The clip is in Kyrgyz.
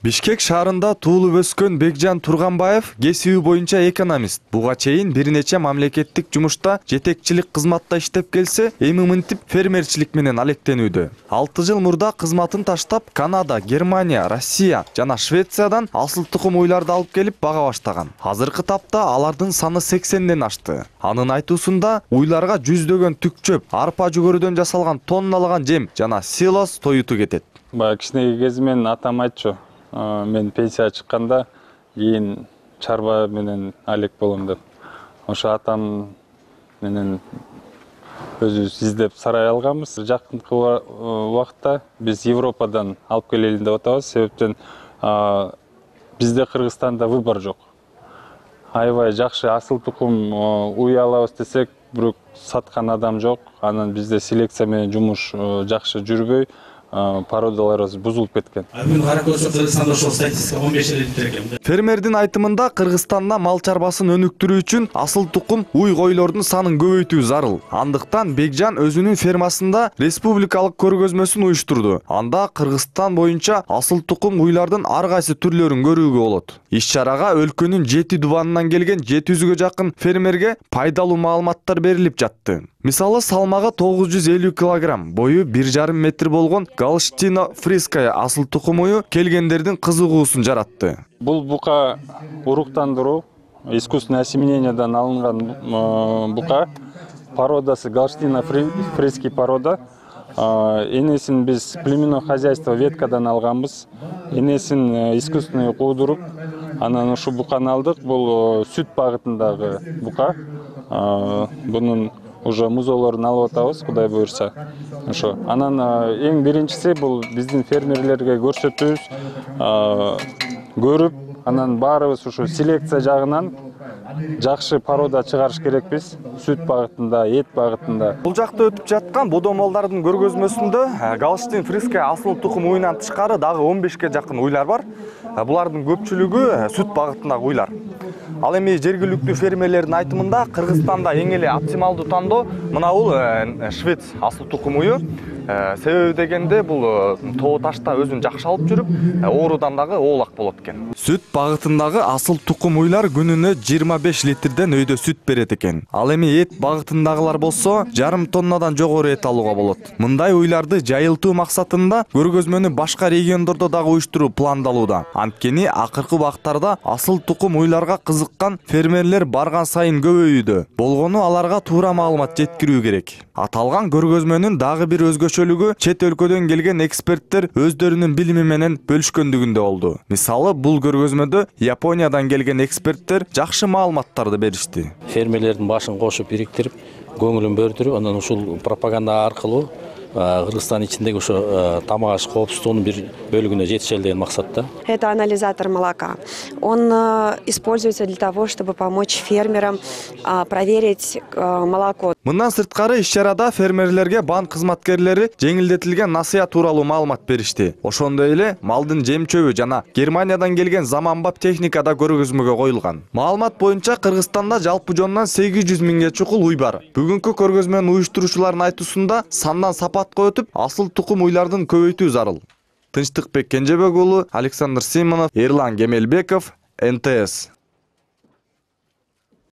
Бишкек шаарында туулуп өскөн Бекжан Турганбаев кесиби боюнча экономист. Буга чейин бир нече мамлекеттик жумушта жетекчилик кызматта иштеп келсе, эми мынтип фермерчилик менен алектенүүдө. 6 жыл мурда кызматын таштап, Канада, Германия, Россия жана Швециядан асыл тукум уйларды алып келип бага баштаган. Азыркы тапта алардын саны 80ден ашты. Анын айтуусунда уйларга жүздөгөн түкчөп, арпа жүгөрүдөн жасалган тонналаган жем жана силос тоюту кетет. Баягы кичинекей кезимен атам айтчу. Мен пенсия чыкканда кийин чарба менен алек болом деп. Ошо атам менен өзүбүз издеп сарай алганбыз. Жакынкы убакытта биз Европадан алып келели деп атабыз. Себептен бизде Кыргызстанда выбор жок. Аябай жакшы асыл тукум уй алабыз десек, бирок саткан адам жок. Анан бизде селекция менен жумуш жакшы жүрбөй, породаларыбыз бузулуп кеткен. Кыргызстанда ошол статистика 15 эле экен. Фермердин айтымында Кыргызстанда мал чарбасын өнүктүрүү үчүн асыл тукум уй койлордун санын көбөйтүү зарыл. Андыктан Бекжан өзүнүн фермасында республикалык көргөзмөсүн уюштурду. Анда Кыргызстан боюнча асыл тукум уйлардын ар кайсы түрлөрүн көрүүгө болот. Иш-чарага өлкөнүн 7 дубанынан келген 700гө жакын фермерге пайдалуу маалыматтар берилип жатты. Мисалы, салмагы 950 килограмм, бою 1,5 метр болгон Галштино-фриская асыл тукум ую келгендердин кызыгуусун жаратты. Бул бука уруктандыруу, искусственное осеменениеден алынган бука, породасы Галштино-фриский порода. Энесин биз племенное хозяйство веткадан алганбыз. Энесин искусственный куудуруп, анан ушу буканы алдык. Бул сүт багытындагы бука. Бунун уже музоолорун алып атабыз, Кудай буйрса. Ошо. Анан эң биринчиси бул биздин фермерлерге көрсөтүүбүз, көрүп, анан баарыбыз ушу селекция жагынан жакшы порода чыгарыш керекпиз. Сүт багытында, эт багытында. Бул жакта өтүп жаткан бодомолдардын көргөзмөсүндө Галштин-фриская асыл тукум уйунан тышкары дагы 15ке жакын уйлар бар. Булардын көпчүлүгү сүт багытындагы уйлар. Ал эми жергиликтүү фермерлердин айтымында Кыргызстанда эң эле оптималдуу тандоо мына бул швец асыл тукум ую. Себеби дегенде бул тоо ташта өзүн жакшы алып жүрүп, оорудан дагы оолак болот экен. Сүт багытындагы асыл тукум уйлар күнүнө 25 литрден өйдө сүт берет экен. Ал эми эт багытындагылар болсо, жарым тоннадан жогору эт алууга болот. Мындай уйларды жайылтуу максатында көргөзмөнү башка региондордо дагы уюштуруу пландалууда. Анткени акыркы убактарда асыл тукум уйларга кызыккан фермерлер барган сайын көбөйүүдө. Болгону аларга туура маалымат жеткирүү керек. Аталган көргөзмөнүн дагы бир өзгөчөлүгү чет өлкөдөн келген эксперттер өздөрүнүн билими менен бөлүшкөндүгүндө болду. Мисалы, бул көргөзмөдө Япониядан келген эксперттер жакшы маалыматтарды беришти. Фермерлердин башын кошуп бириктирип, көңүлүн бөлдүрүп, анан ушул пропаганда аркылуу Кыргызстан ичиндеги ошо тамак аш коопсуздугунун бир бөлүгүнө жетишели деген максатта. Это анализатор молока. Он используется для того, чтобы помочь фермерам проверить молоко. Мындан сырткары иш-чарада фермерлерге банк кызматкерлери жеңилдетилген насыя тууралуу маалымат беришти. Ошондой эле малдын жем чөбү жана Германиядан келген заманбап техника да көргөзмөгө коюлган. Маалымат боюнча Кыргызстанда жалпы жонунан 800 миңге чукул уй бар. Бүгүнкү көргөзмөнүн уюштуруучулардын айтуусунда сандан сапатка өтүп, асыл тукум уйлардын көбөйтүү зарыл. Тынчтыкбек Кенжебек уулу, Александр Симонов, Эрлан Кемелбеков, НТС.